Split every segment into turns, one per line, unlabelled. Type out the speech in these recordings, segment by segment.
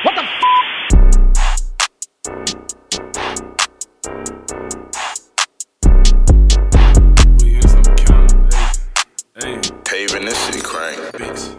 What the f?
We in some counter, hey.
Paving this shit crank.
Bitch,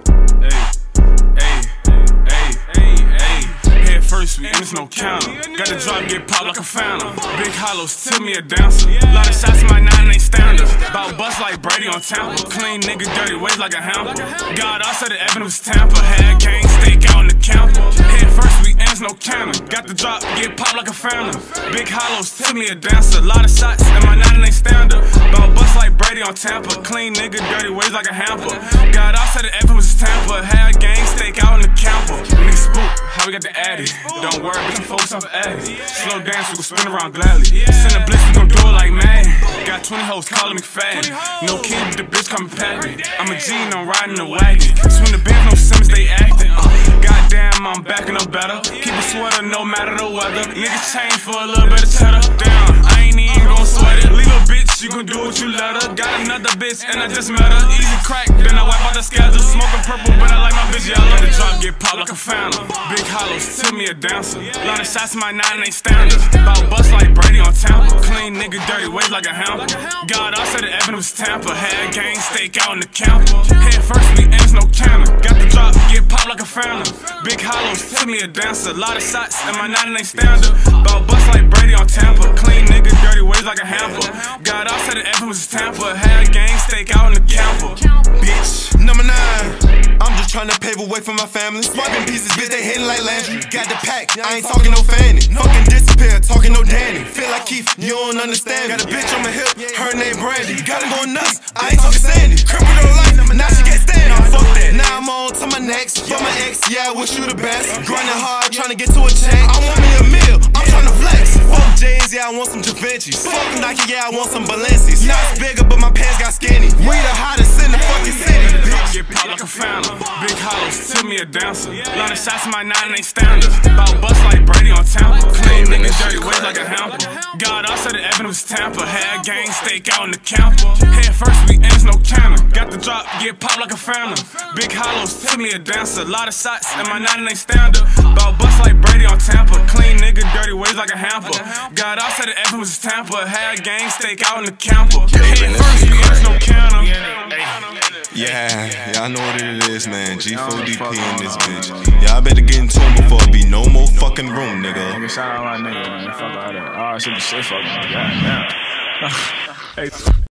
hey. Head first, we in no counter. Got the drop, get popped like a fountain. Big hollows, tell me a dancer. Lot of shots in my 9 ain't standards. Bout bust like Brady on Tampa. Clean nigga, dirty ways like a hamper. God, I said the evidence was Tampa. Had gang steak out in the counter. Head first, we in no counter. Got the drop, get popped like a fountain. Big hollows, tell me a dancer. Lot of shots in my 9 ain't standard. Bout bust like Brady on Tampa. Clean nigga, dirty ways like a hamper. God, I said the evidence was Tampa. Had gang steak out in the camper. Nigga spook, how we got the addy? Don't worry, bitch, I'm focused off addy. Slow dance, we gon' spin around gladly. Send a blitz, we gon' do it like mad. Got 20 hoes calling me fat. No kid, but the bitch coming pat me. I'm a G and I'm riding the wagon. Swing the band, no Simmons, they acting. Goddamn, I'm backing up better. Keep a sweater, no matter the weather. Niggas change for a little bit of cheddar. Damn, I ain't even gon' sweat it. Leave a bitch, you gon' do what you let her. Got another bitch, and I just met her. Easy crack, then I wipe out the schedule. Smoking purple, but I like my bitch yellow. The drop get popped like a fountain. Big hollows, tell me a dancer. Lot of shots in my 9 ain't standards. Bout bust like Brady on Tampa. Clean nigga, dirty ways like a hamper. God, I said the evidence was Tampa. Had gang steak out in the counter. Head first, we ends no counter. Got the drop, get popped like a fountain. Big hollows, tell me a dancer. Lot of shots in my 9 ain't standard. Bout bust like Brady on Tampa. Clean nigga, dirty ways like a hamper. God, I said the evidence was Tampa. Had gang steak out in the counter.
Bitch, number 9. I'm just tryna pave a way for my family. Swiping pieces, bitch, they hitting like Landry. Got the pack, I ain't talking no Fanny. Fucking disappear, talking no Danny. Feel like Keith, you don't understand me. Got a bitch on my hip, her name Brandy. Got her going nuts, I ain't talking Sandy. Criminal life, now she get standing. Nah, fuck that. Now I'm on to my next. For my ex, yeah, I wish you the best. Grinding hard, tryna get to a check. I want me a meal, I'm tryna flex. Fuck J's, yeah, I want some Da Vinci's. Fuck Nike, yeah, I want some Balenci's. Not bigger, but my pants got skinny. We the hottest in the fucking city.
Get popped like a fountain. Big hollows, tell me a dancer. Lot of shots in my 9 ain't standards. Bout bust like Brady on Tampa. Clean nigga, dirty ways like a hamper. God, I said the evidence was Tampa. Had gang steak out in the counter. Head first, we ends no counter. Got the drop, get popped like a fountain. Big hollows, tell me a dancer. Lot of shots in my 9 ain't standard. Bout bust like Brady on Tampa. Clean nigga, dirty ways like a hamper. God, I said the evidence was Tampa. Had gang steak out in the counter. Head first, we ends no counter.
Yeah, I know what it is, man. G4DP in this bitch. Y'all better get into him before it be no more fucking room, nigga.
Nigga, shout out my nigga, man. Fuck all that. Oh, shit, fuck, goddamn. Hey.